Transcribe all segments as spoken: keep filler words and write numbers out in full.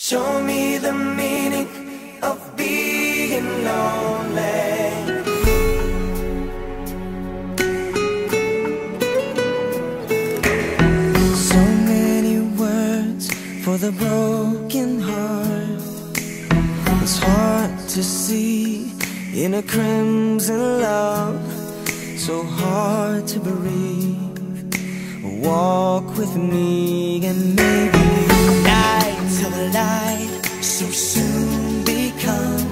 Show me the meaning of being lonely. So many words for the broken heart. It's hard to see in a crimson love, so hard to breathe. Walk with me and maybe night till the light so soon become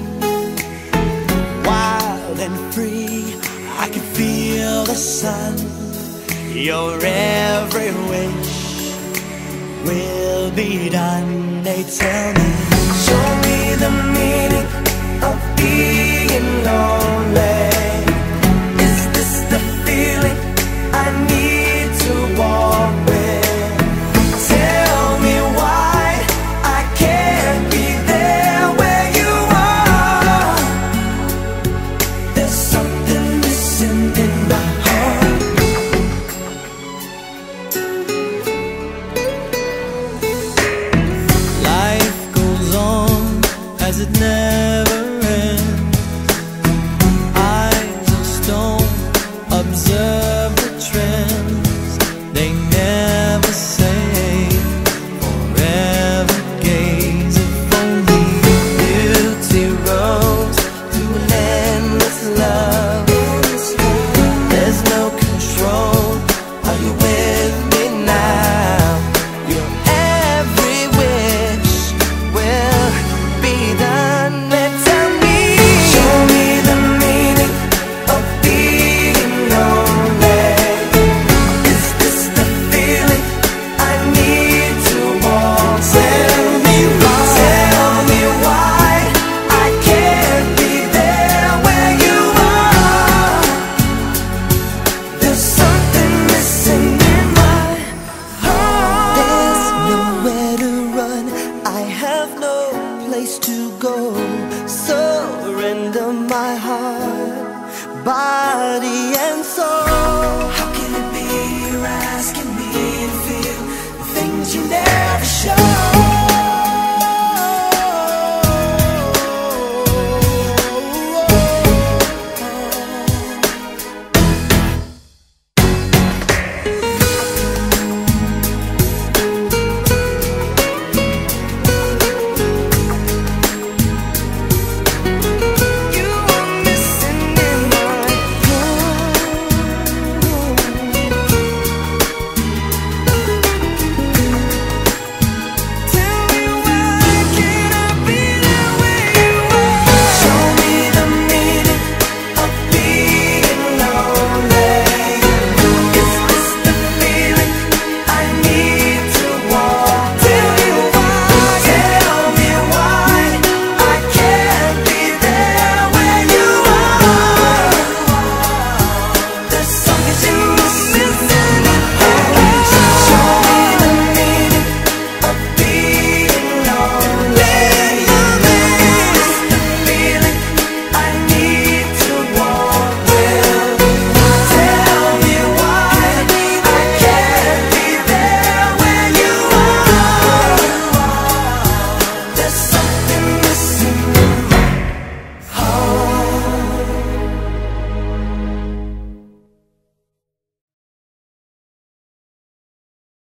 wild and free. I can feel the sun. Your every wish will be done. They tell me, show me the meaning of being lonely. Is this the feeling I need to walk with? Tell me why I can't be there where you are. There's something missing in my heart. Life goes on as it never